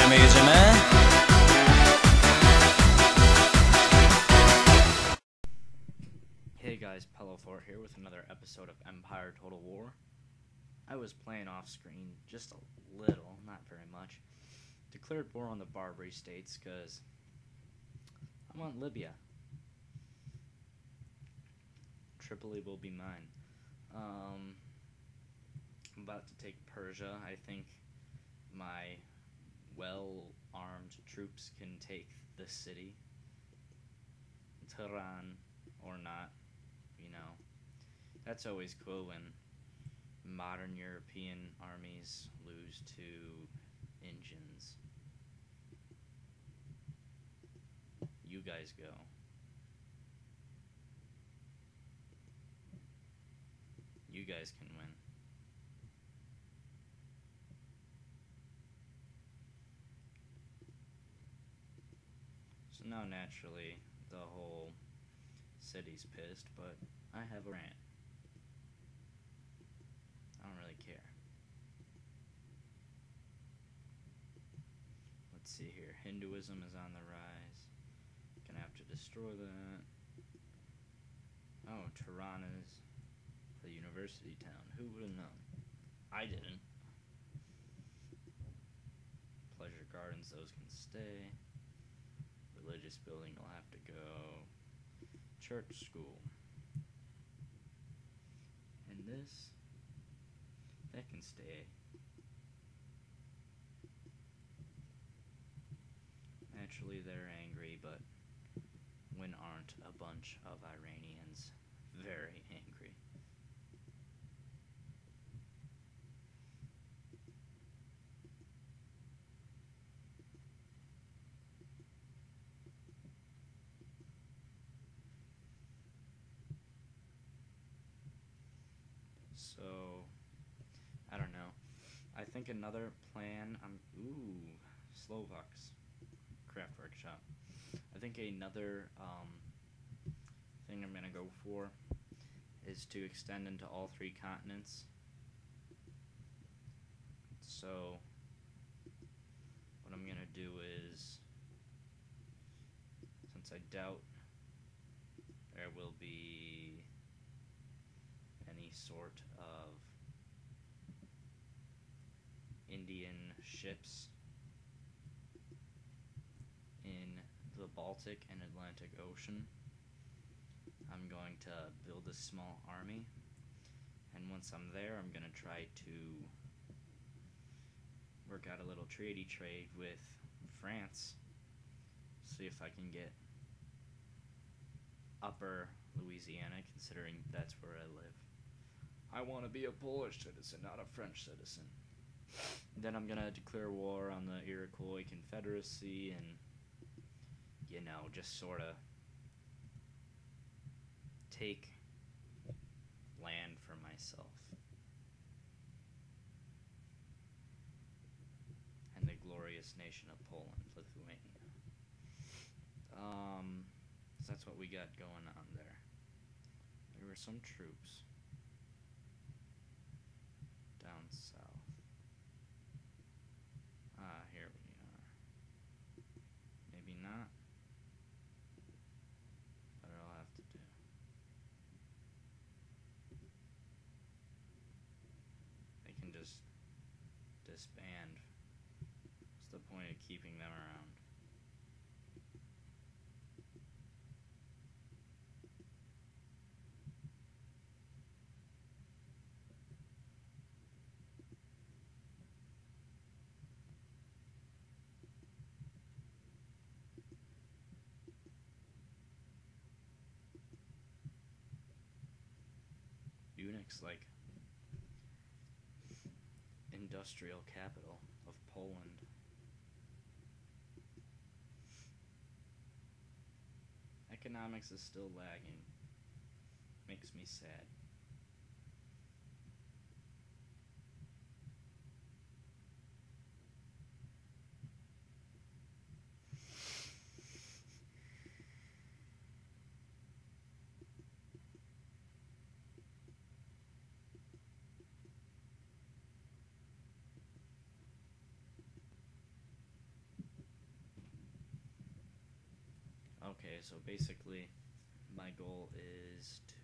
mi jedziemy? Hey guys, Pellofor here with another episode of Empire Total War. I was playing off screen just a little, not very much. Declared war on the Barbary states because I want Libya. Tripoli will be mine. I'm about to take Persia. I think my well-armed troops can take the city. Tehran or not, you know. That's always cool when modern European armies lose to engines. You guys go. You guys can win. So now naturally the whole city's pissed, but I have a rant. I don't really care. Let's see here. Hinduism is on the rise. Gonna have to destroy that. Oh, Tehran is the university town. Who would have known? I didn't. Pleasure gardens, those can stay. Religious building will have to go. Church school. And this, that can stay. Naturally they're angry, but when aren't a bunch of Iranians very angry? So, I don't know. I think another plan, Slovaks Craft Workshop. I think another thing I'm gonna go for is to extend into all three continents. So, what I'm gonna do is, since I doubt there will be any sort of Indian ships in the Baltic and Atlantic Ocean, I'm going to build a small army, and once I'm there I'm going to try to work out a little treaty trade with France, see if I can get upper Louisiana, considering that's where I live. I want to be a Polish citizen, not a French citizen. Then I'm gonna declare war on the Iroquois Confederacy and, you know, just sort of take land for myself. And the glorious nation of Poland, Lithuania. So that's what we got going on there. There were some troops down south. Here we are. Maybe not, but I'll have to do. They can just disband. What's the point of keeping them around? Unix, like industrial capital of Poland. Economics is still lagging. Makes me sad. Okay, so basically, my goal is to.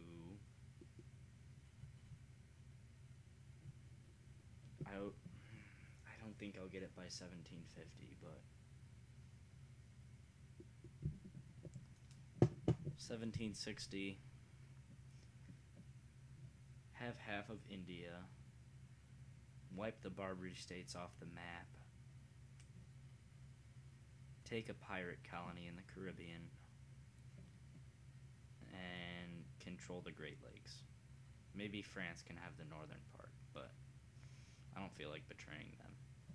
I don't think I'll get it by 1750, but 1760. Have half of India. Wipe the Barbary states off the map. Take a pirate colony in the Caribbean. And control the Great Lakes. Maybe France can have the northern part, but I don't feel like betraying them.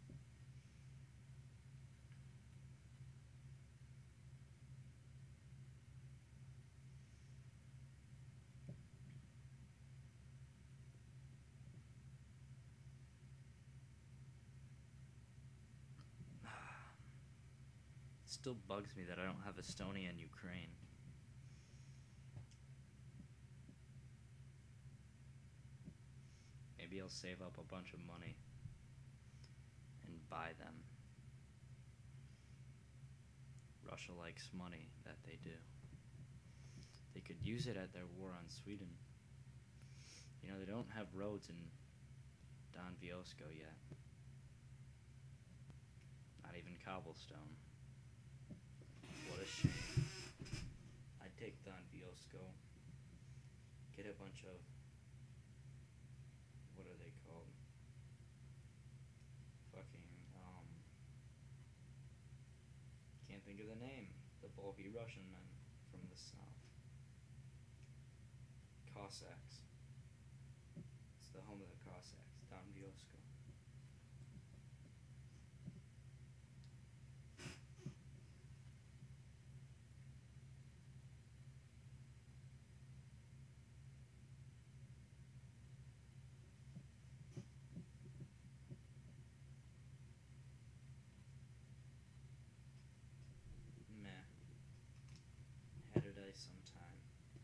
It still bugs me that I don't have Estonia and Ukraine. Maybe I'll save up a bunch of money and buy them. Russia likes money, that they do. They could use it at their war on Sweden. You know, they don't have roads in Don Viosco yet. Not even cobblestone. What a shame. I'd take Don Viosco, get a bunch of, what are they called? Can't think of the name. The bulky Russian men from the south. Cossacks. It's the home of the Cossacks, Don Viosco. Meh. Had it ice sometime.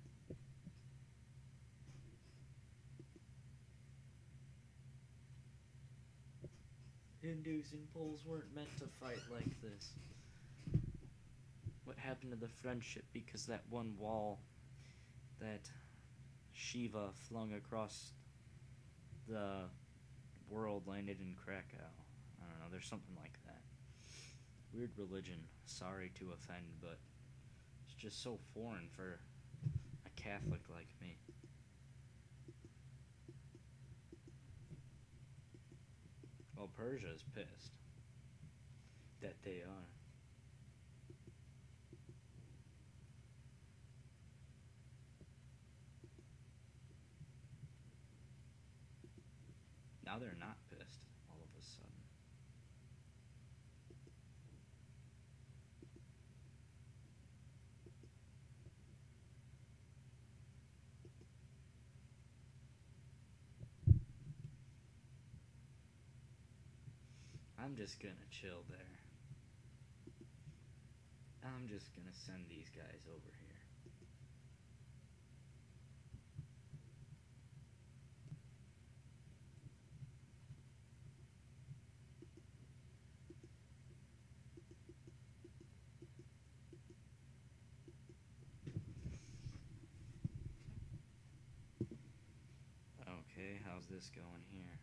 Hindus and Poles weren't meant to fight like this. What happened to the friendship because that one wall that Shiva flung across the world landed in Krakow? I don't know, there's something like that. Weird religion. Sorry to offend, but it's just so foreign for a Catholic like me. Well, Persia is pissed that they are. Now they're not pissed all of a sudden. I'm just gonna chill there. I'm just gonna send these guys over here. Okay, how's this going here?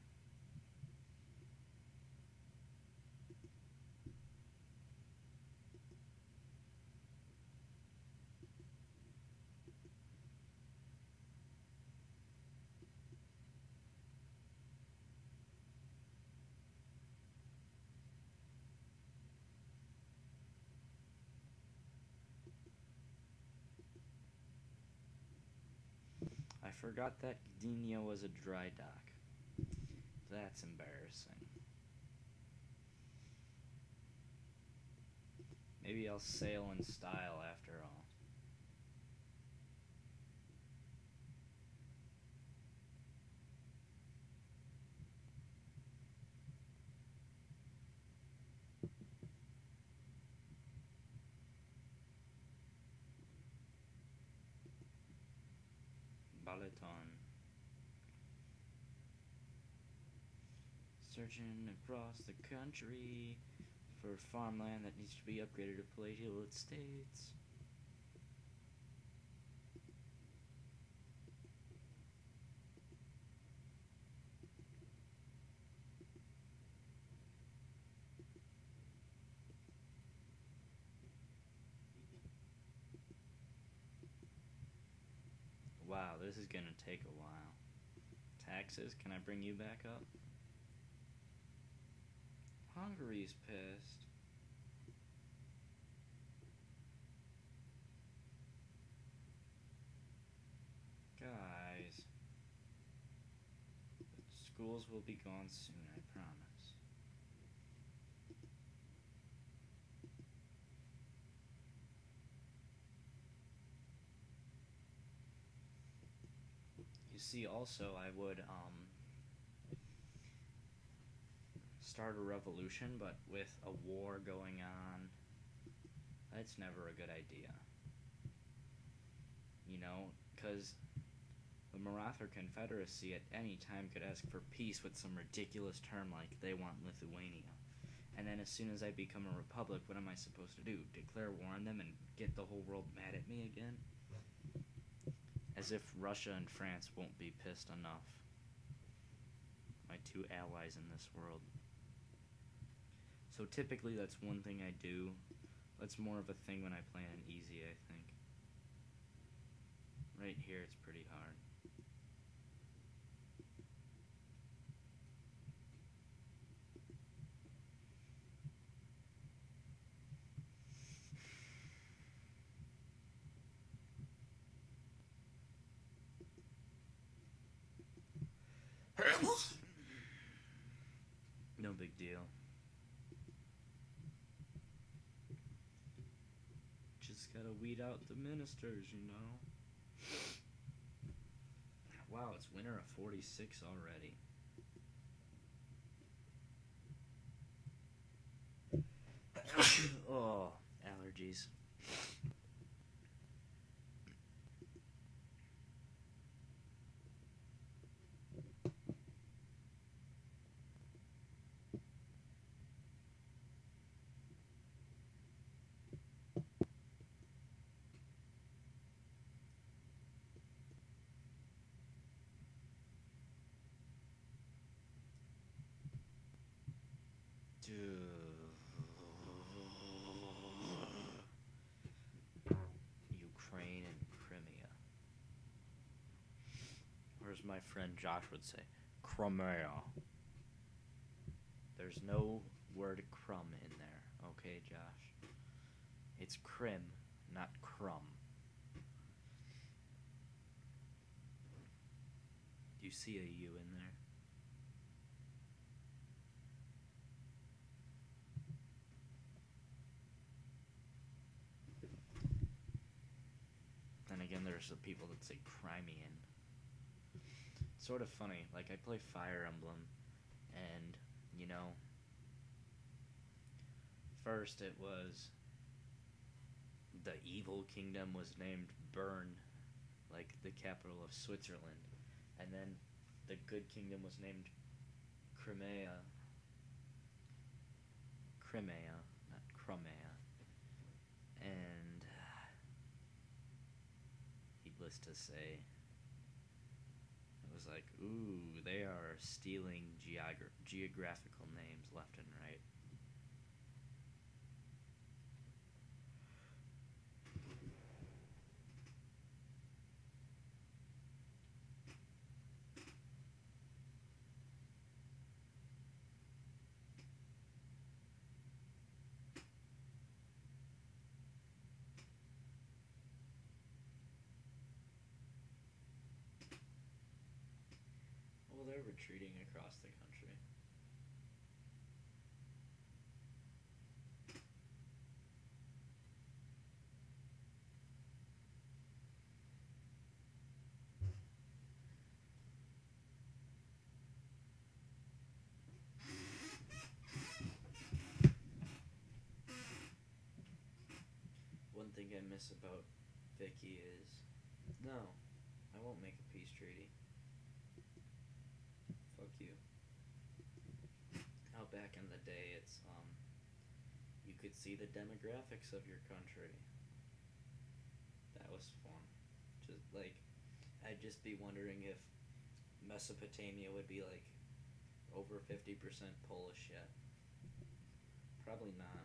I forgot that Gdynia was a dry dock. That's embarrassing. Maybe I'll sail in style after all. Balaton. Searching across the country for farmland that needs to be upgraded to palatial estates. this is gonna take a while. Taxes, can I bring you back up? Hungary's pissed. Guys. Schools will be gone soon, I promise. You see, also, I would, start a revolution, but with a war going on, that's never a good idea. You know, because the Maratha Confederacy at any time could ask for peace with some ridiculous term like they want Lithuania. And then as soon as I become a republic, what am I supposed to do? Declare war on them and get the whole world mad at me again? As if Russia and France won't be pissed enough. My two allies in this world. So typically that's one thing I do. That's more of a thing when I play on easy, I think. Right here it's pretty hard. No big deal. Just gotta weed out the ministers, you know? Wow, it's winter of 46 already. Oh, allergies. Ukraine and Crimea. Or as my friend Josh would say, Crimea. There's no word crumb in there, okay, Josh? It's Crim, not crumb. Do you see a U in there? Then again, there's the people that say Crimean. It's sort of funny. Like, I play Fire Emblem, and, you know, first it was the evil kingdom was named Bern, like the capital of Switzerland, and then the good kingdom was named Crimea. Crimea, not Crimea. And needless to say, it was like, ooh, they are stealing geographical names left and right. Well, they're retreating across the country. One thing I miss about Vicky is, no, I won't make a peace treaty. Fuck you. How back in the day you could see the demographics of your country. That was fun. Just like, I'd just be wondering if Mesopotamia would be like over 50% Polish yet. Probably not.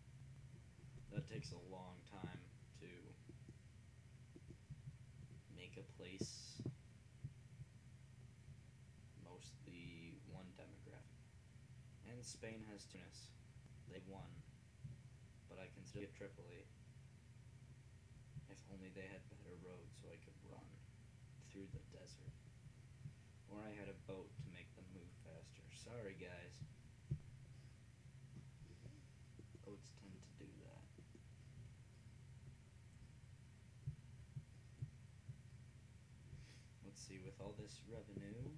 That takes a long time to make make a place mostly one demographic. And Spain has Tunis. They won, but I can still get Tripoli. If only they had better roads so I could run through the desert. Or I had a boat to make them move faster. Sorry, guys. Boats tend to do that. Let's see, with all this revenue,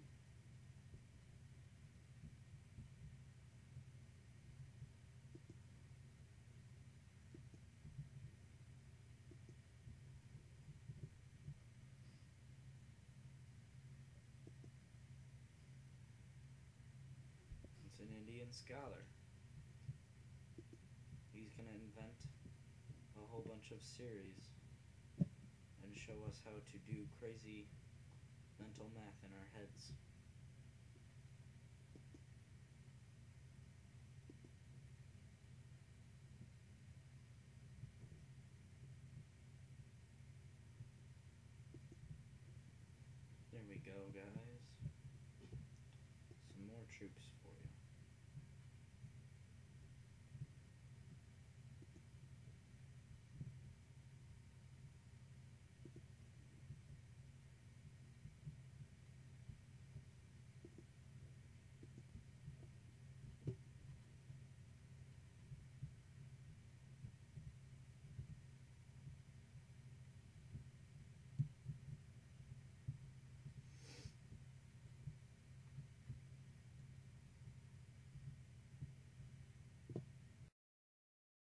it's an Indian scholar. He's gonna invent a whole bunch of series and show us how to do crazy mental math in our heads. There we go, guys. Some more troops